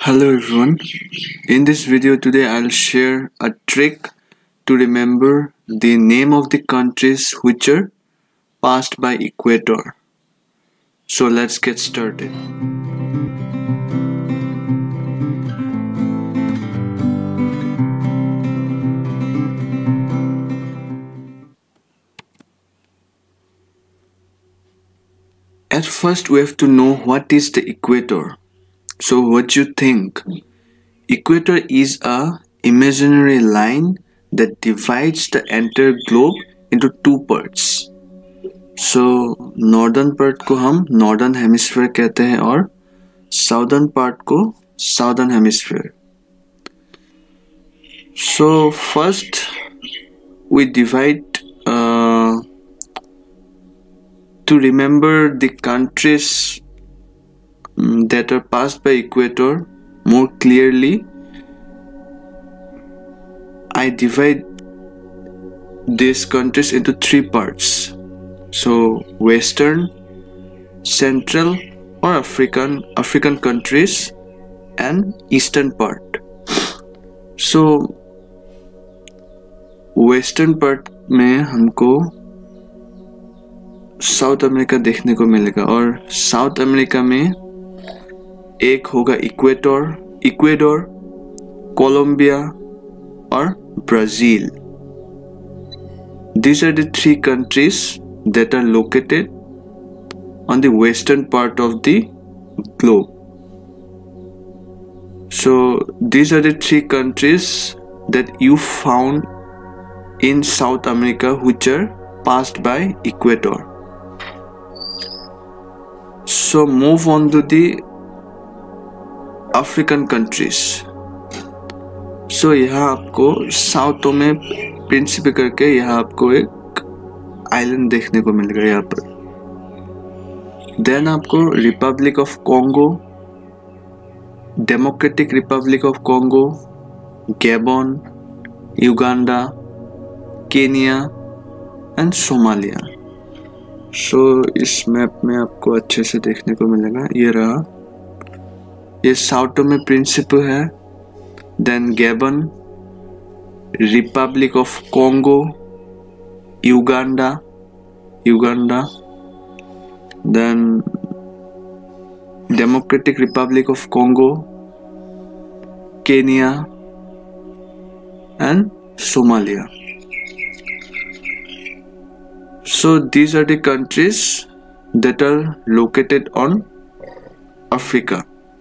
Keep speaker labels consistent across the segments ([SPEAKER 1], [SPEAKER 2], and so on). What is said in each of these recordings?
[SPEAKER 1] Hello everyone. In this video today I'll share a trick to remember the name of the countries which are passed by equator. So let's get started. At first we have to know what is the equator. So what you think? Equator is a imaginary line that divides the entire globe into two parts. So northern part को हम northern hemisphere कहते हैं और southern part को southern hemisphere. So first we divide to remember the countries that are passed by equator more clearly. I divide these countries into three parts. So Western, Central or African countries and Eastern part. So Western part में हमको south America देखने को मिलेगा और south America में एक होगा Ecuador, Colombia और Brazil. These are the three countries that are located on the western part of the globe. So these are the three countries that you found in South America which are passed by equator. So move on to the African countries. So यहाँ आपको south में Principe करके यहाँ आपको एक island देखने को मिलेगा यहाँ पर. देन आपको Republic of Congo, Democratic Republic of Congo, Gabon, Uganda, Kenya and Somalia. So इस मैप में आपको अच्छे से देखने को मिलेगा. ये रहा, ये साउथ में प्रिंसिपल है. Then Gabon, Republic of Congo, Uganda, then Democratic Republic of Congo, Kenya and Somalia. So these are the countries that are located on Africa.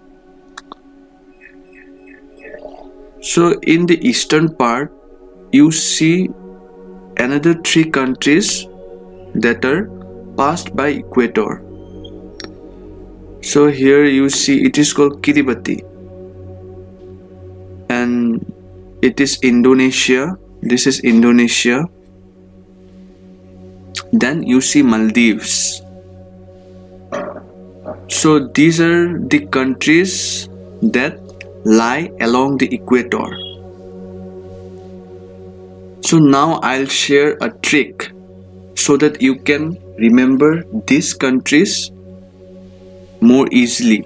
[SPEAKER 1] So in the eastern part you see another three countries that are passed by equator. So here you see it is called Kiribati and it is Indonesia. This is Indonesia. Then you see Maldives. So these are the countries that lie along the equator. So now I'll share a trick so that you can remember these countries more easily.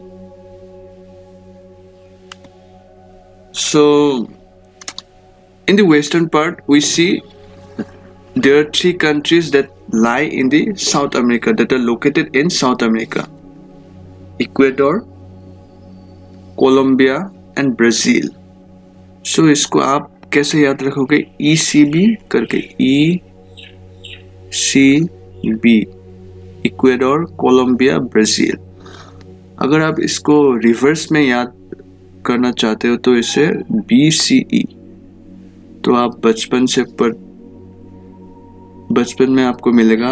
[SPEAKER 1] So in the western part we see there are three countries that lie in the South America, that are located in South America: Ecuador, Colombia and Brazil. So इसको आप कैसे याद रखोगे? ECB करके, ECB, Ecuador, Colombia, Brazil. अगर आप इसको reverse में याद करना चाहते हो तो इसे BCE. तो आप बचपन में आपको मिलेगा,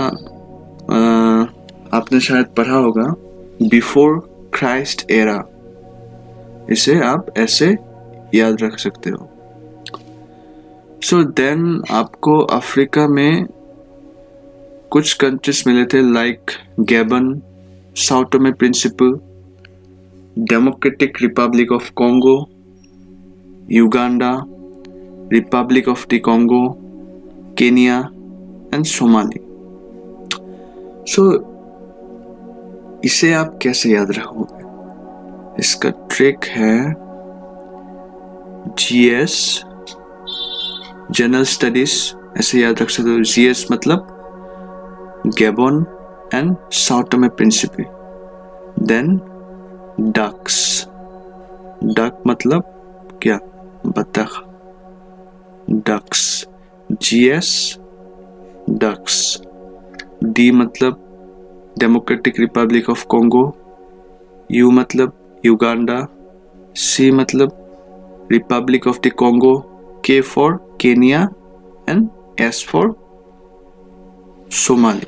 [SPEAKER 1] आपने शायद पढ़ा होगा बिफोर क्राइस्ट एरा. इसे आप ऐसे याद रख सकते हो. सो देन आपको अफ्रीका में कुछ कंट्रीज मिले थे लाइक गैबन, साउथ में Principe, Democratic Republic of Congo, Uganda, Republic of the Congo, Kenya and Somali. So इसे आप कैसे याद रखोगे? इसका ट्रिक है GS जनरल स्टडीज ऐसे याद रख सकते हो. GS मतलब Gabon and South Tome Principe. Then ducks, duck मतलब क्या, बतख. Ducks, GS ducks. D मतलब Democratic Republic of Congo. U मतलब युगांडा. C मतलब Republic of the Congo. K for Kenya and S for Somali.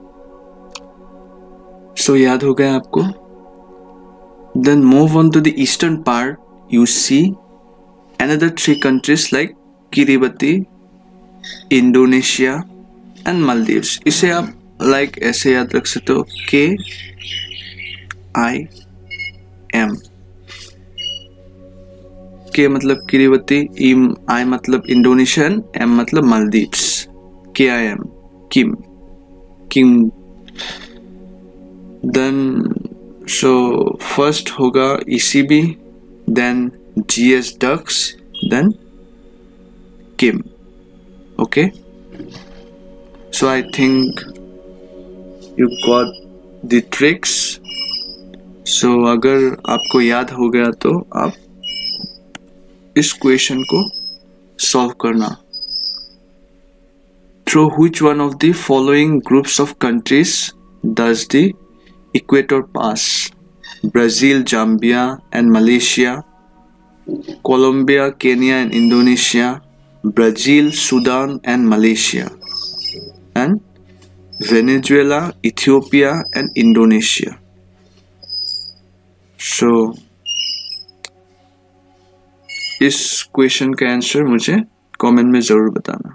[SPEAKER 1] So याद हो गया आपको. Then move on to the eastern part. You see another 3 countries like Kiribati, Indonesia and Maldives. इसे आप like ऐसे याद रख सकते हो, KIM. के मतलब किरिबती, I मतलब इंडोनेशिया, M मतलब Maldives. KIM, Kim, Kim. Then so first होगा ECB, then GS ducks, then Kim. Okay, so I think you got the tricks. So अगर आपको याद हो गया तो आप इस क्वेश्चन को सॉल्व करना. Through which one of the following groups of countries does the equator pass? Brazil, Zambia and Malaysia, Colombia, Kenya and Indonesia, Brazil, Sudan and Malaysia, and Venezuela, Ethiopia and Indonesia. So इस question का answer मुझे comment में ज़रूर बताना.